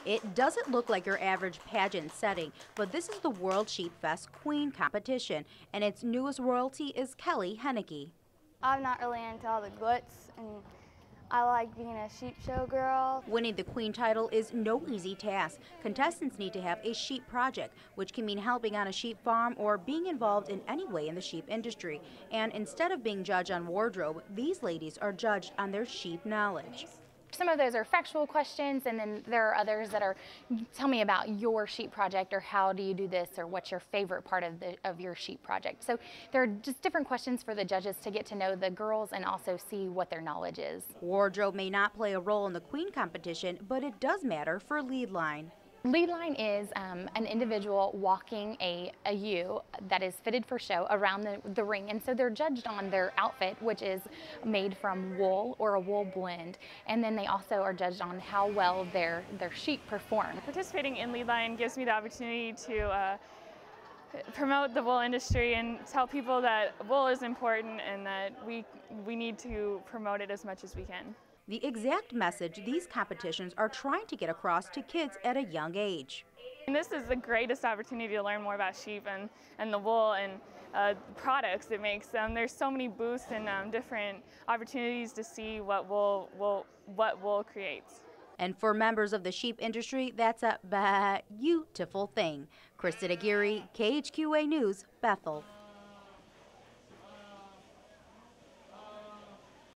It doesn't look like your average pageant setting, but this is the World Sheep Fest Queen competition, and its newest royalty is Kelly Henneke. I'm not really into all the glitz, and I like being a sheep show girl. Winning the Queen title is no easy task. Contestants need to have a sheep project, which can mean helping on a sheep farm or being involved in any way in the sheep industry. And instead of being judged on wardrobe, these ladies are judged on their sheep knowledge. Some of those are factual questions, and then there are others that are, tell me about your sheep project, or how do you do this, or what's your favorite part of your sheep project. So there are just different questions for the judges to get to know the girls and also see what their knowledge is. Wardrobe may not play a role in the Queen competition, but it does matter for lead line. Lead line is an individual walking a ewe that is fitted for show around the ring, and so they're judged on their outfit, which is made from wool or a wool blend, and then they also are judged on how well their sheep perform. Participating in lead line gives me the opportunity to promote the wool industry and tell people that wool is important and that we need to promote it as much as we can. The exact message these competitions are trying to get across to kids at a young age. And this is the greatest opportunity to learn more about sheep and the wool and products it makes. There's so many booths and different opportunities to see what wool creates. And for members of the sheep industry, that's a beautiful thing. Kristen Aguirre, KHQA News, Bethel.